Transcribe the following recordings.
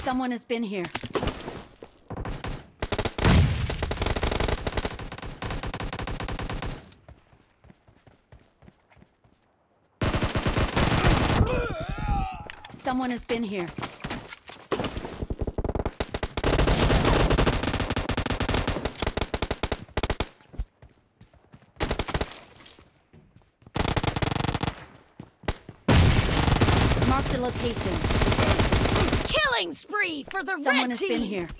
Someone has been here. Someone has been here. Marked a location. Killing spree for the Someone red has team! been here.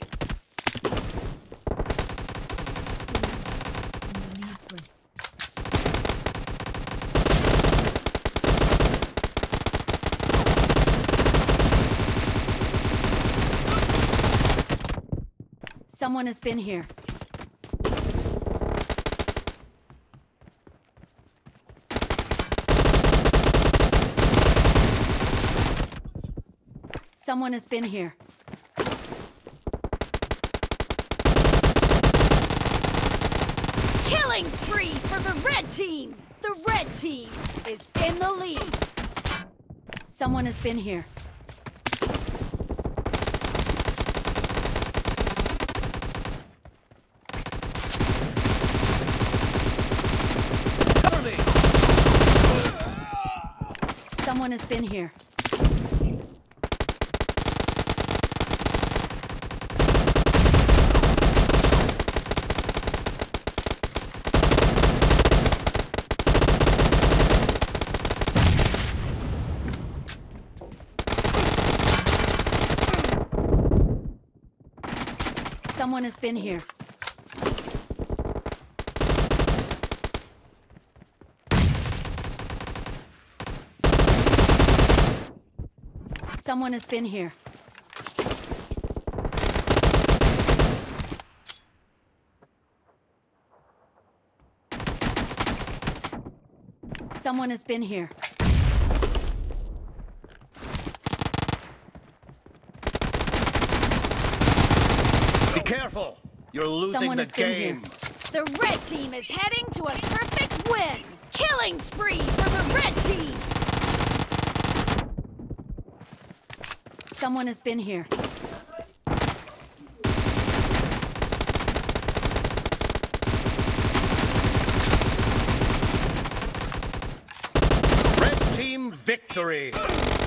Someone has been here. Someone has been here. Killing spree for the red team! The red team is in the lead. Someone has been here. Cover me! Someone has been here. Someone has been here. Someone has been here. Someone has been here. Be careful! You're losing Someone the has been game. The red team is heading to a perfect win. Killing spree for the red team! Someone has been here. Red team victory!